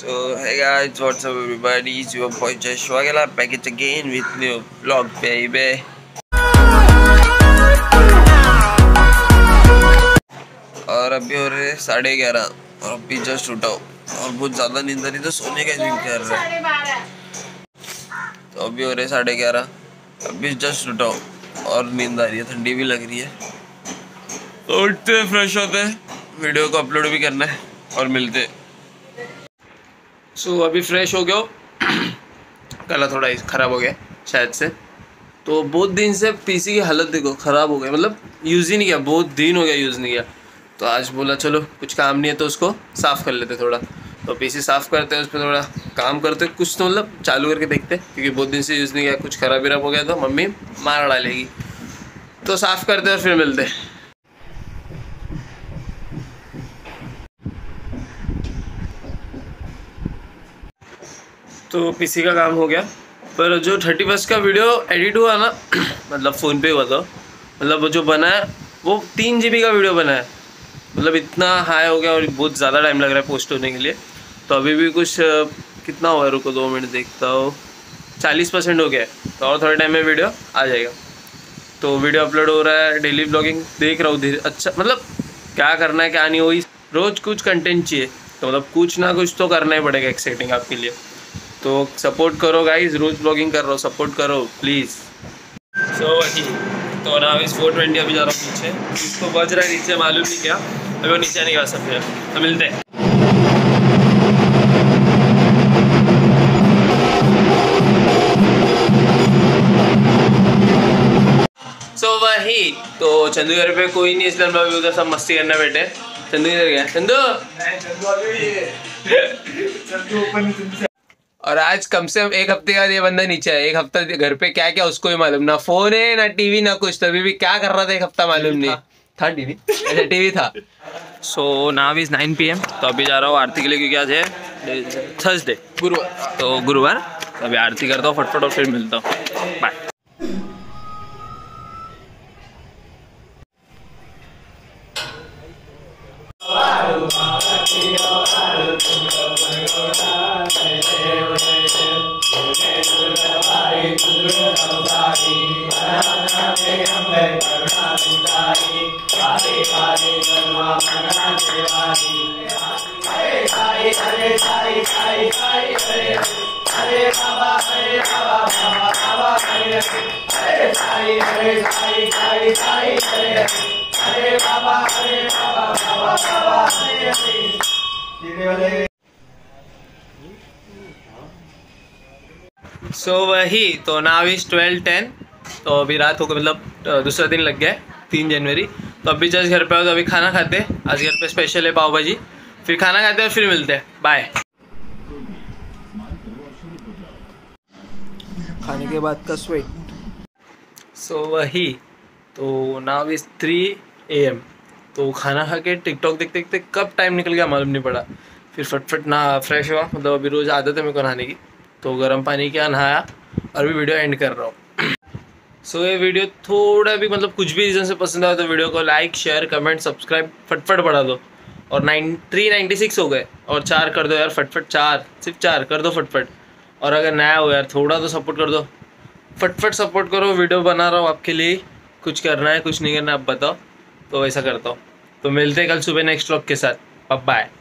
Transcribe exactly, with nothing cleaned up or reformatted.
So hey guys, what's up everybody? It's your boy Joshua Gala back it again with new vlog baby. और अभी हो रहे साढ़े ग्यारह और अभी जस्ट उठा और बहुत ज़्यादा नींद आ रही तो सोने का जिद कर रहा है। तो अभी हो रहे साढ़े ग्यारह, अभी जस्ट उठा और नींद आ रही है, ठंडी भी लग रही है। तो उठते हैं, फ्रेश होते हैं, वीडियो को अपलोड भी करना है और मिलते हैं। सो so, अभी फ्रेश हो गया। गला थोड़ा ख़राब हो गया शायद से, तो बहुत दिन से पीसी की हालत देखो ख़राब हो गई, मतलब यूज़ ही नहीं किया, बहुत दिन हो गया यूज़ नहीं किया। तो आज बोला चलो कुछ काम नहीं है तो उसको साफ़ कर लेते थोड़ा। तो पीसी साफ़ करते हैं, उस पर थोड़ा काम करते, कुछ तो मतलब चालू करके देखते, क्योंकि बहुत दिन से यूज़ नहीं किया, कुछ ख़राब विराब हो गया तो मम्मी मार डालेगी। तो साफ़ करते और फिर मिलते। तो पीसी का काम हो गया, पर जो थर्टी फर्स्ट का वीडियो एडिट हुआ ना मतलब फ़ोन पे हुआ था, मतलब वो जो बना है वो तीन जी बी का वीडियो बना है, मतलब इतना हाई हो गया और बहुत ज़्यादा टाइम लग रहा है पोस्ट होने के लिए। तो अभी भी कुछ कितना हुआ है, रुको दो मिनट देखता हूँ, चालीस परसेंट हो गया है। तो और थोड़े टाइम में वीडियो आ जाएगा। तो वीडियो अपलोड हो रहा है, डेली ब्लॉगिंग देख रहा हूँ धीरे, अच्छा मतलब क्या करना है क्या नहीं, वही रोज़ कुछ कंटेंट चाहिए, तो मतलब कुछ ना कुछ तो करना ही पड़ेगा एक्साइटिंग आपके लिए। तो सपोर्ट करो गाइस, रोज़ ब्लॉगिंग कर रहा हूँ, सपोर्ट करो प्लीज़। सो वही तो ना इस फोर ट्वेंटी अभी जा रहा हूँ नीचे, इसको बज रहा है नीचे, मालूम नहीं क्या, अभी वो नीचे नहीं गा सकते। तो मिलते हैं। सो so, वही तो चंदू घर पे कोई नहीं, इसलिए हम लोग उधर सब मस्ती करने बैठे। चंदू इधर गया, चंदू और आज कम से कम एक हफ्ते का ये बंदा नीचे है। एक हफ्ता घर पे क्या क्या उसको ही मालूम, ना फोन है ना टीवी ना कुछ, तभी भी क्या कर रहा था एक हफ्ता मालूम नहीं था। टीवी अच्छा टीवी था। So now is nine P M. तो अभी जा रहा हूँ आरती के लिए, क्योंकि आज है थर्सडे, गुरुवार। तो गुरुवार अभी आरती करता हूँ फटफट और फिर मिलता हूँ, बाय। सो so, वही तो नाउ इज ट्वेल्व टेन। तो अभी रात हो गई, मतलब दूसरा दिन लग गया है, तीन जनवरी। तो अभी जस्ट घर पे आओ, तो अभी खाना खाते हैं। आज घर पे स्पेशल है पाव भाजी, फिर खाना खाते हैं और फिर मिलते हैं, बाय। खाने के बाद का स्वेट। सो so, वही तो now is three A M. तो खाना खा के टिकटॉक देखते देखते कब टाइम निकल गया मालूम नहीं पड़ा। फिर फटफट ना फ्रेश हुआ, मतलब अभी रोज़ आदत है मेरे को नहाने की, तो गर्म पानी किया, नहाया और भी वीडियो एंड कर रहा हूँ। सो so, ये वीडियो थोड़ा भी मतलब कुछ भी रीज़न से पसंद आया तो वीडियो को लाइक शेयर कमेंट सब्सक्राइब फटफट बढ़ा दो। और नाइन थ्री नाइन्टी सिक्स हो गए और चार कर दो यार फटफट, चार सिर्फ चार कर दो फटफट। और अगर नया हो यार थोड़ा तो सपोर्ट कर दो, फटफट सपोर्ट करो। वीडियो बना रहा हूँ आपके लिए, कुछ करना है कुछ नहीं करना आप बताओ, तो वैसा करता हूँ। तो मिलते हैं कल सुबह नेक्स्ट व्लॉग के साथ, बाय।